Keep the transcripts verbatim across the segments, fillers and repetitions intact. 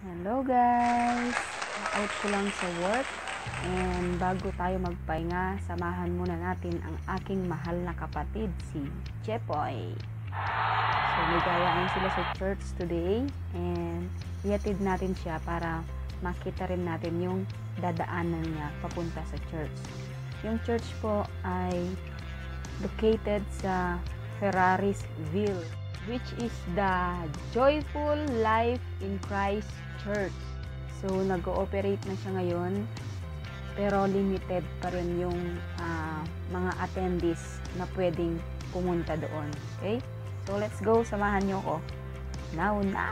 Hello guys! Out ko lang sa work and bago tayo magpahinga, samahan muna natin ang aking mahal na kapatid, si Jepoy. So may gawain sila sa church today and ihatid natin siya para makita rin natin yung dadaanan niya papunta sa church. Yung church po ay located sa Ferrarisville, which is the Joyful Life in Christ Church. So nag-ooperate na siya ngayon, pero limited pa rin yung uh, mga attendees na pwedeng pumunta doon. Okay? So let's go, samahan niyo ko. Now na!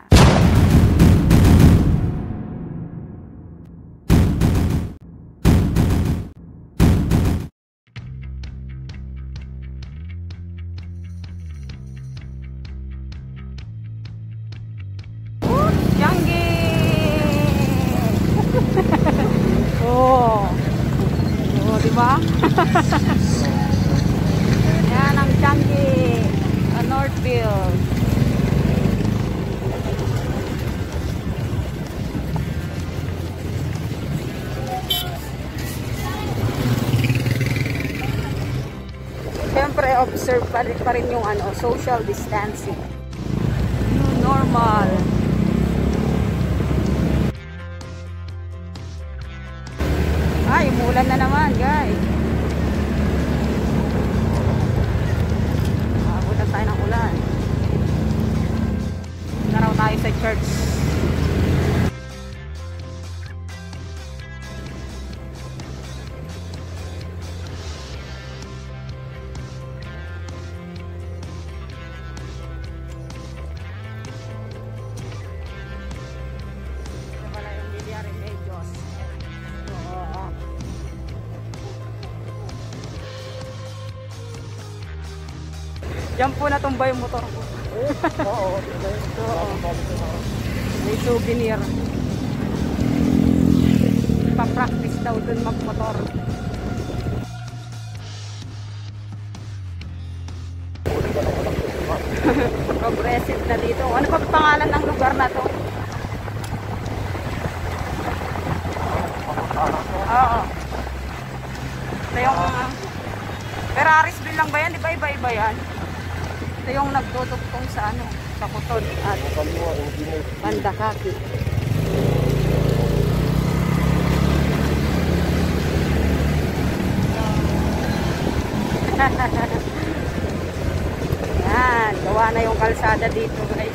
Oh. Oh, di ba? Yan ang Changi, uh, Northville. Siyempre, observe pa rin, pa rin yung ano, social distancing. New normal. Ay, umulan na naman, guys. Abutan tayo ng ulan. Naraw tayo sa church. Ito pala yung Villa Remedios. Diyan po natumba yung motor ko. Oo. May souvenir. Pa-practice daw dun mag-motor. Progressive na dito. Ano pa pangalan ng lugar na to? Oo. Ito yung uh, Ferrarisville lang ba yan? Di ba iba-iba yan? Ito yung nagdudugtong sa ano, sa Kutod at Pandakaki. Yan, gawa na yung kalsada dito guys.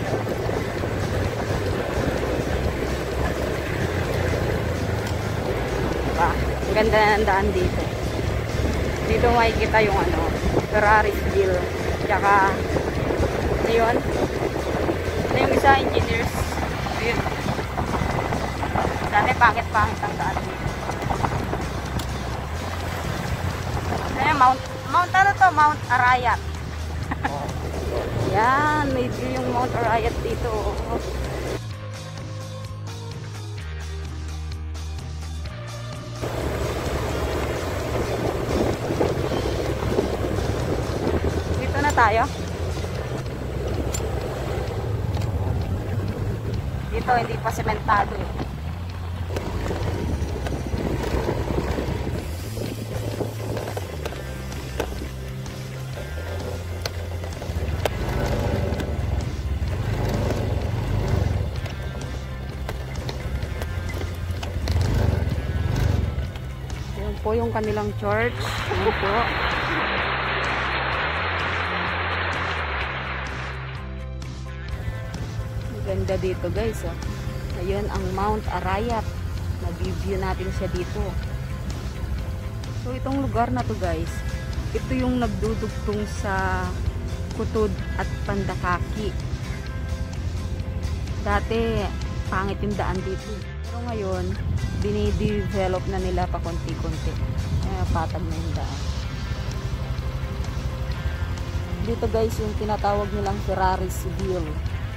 Diba? Ang ganda na ng daan dito. Dito makikita yung ano, Ferrarisville. Tsaka, ayun. Ito yung isa, engineers. Ayun. Dati pangit-pangit ang daan dito. Ayun, Mount, Mount ano to? Mount Arayat. Yan, may view yung Mount Arayat dito. Tayo dito hindi pa sementado eh. Yun po yung kanilang church. Yun po. Ganda dito guys, oh. Ayun ang Mount Arayat. Nag-view natin siya dito. So itong lugar na to guys, ito yung nagdudugtong sa Kutod at Pandakaki. Dati pangit yung daan dito, pero ngayon dinidevelop na nila pa konti-konti. Kaya patag na yung daan. Dito guys yung tinatawag nilang Ferrarisville.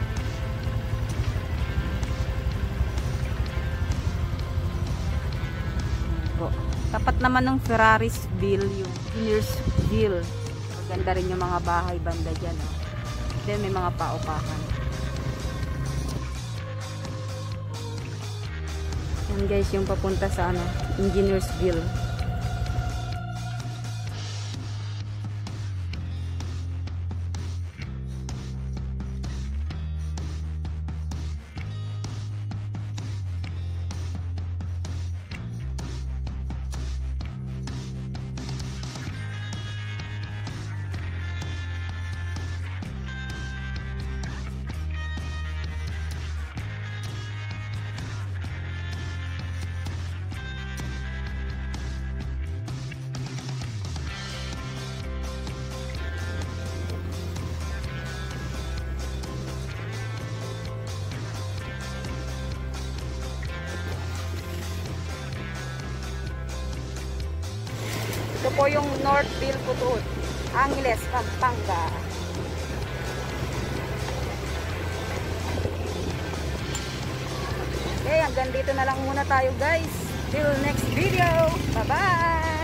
Tapat naman ng Ferrarisville yung Engineersville. Maganda rin yung mga bahay banda dyan. Oh. Then may mga paupahan. Yan guys, yung papunta sa ano, Engineersville. Ito po yung Northville Putot, Angeles, Pampanga. Okay, hanggang dito na lang muna tayo guys. Till next video. Bye-bye!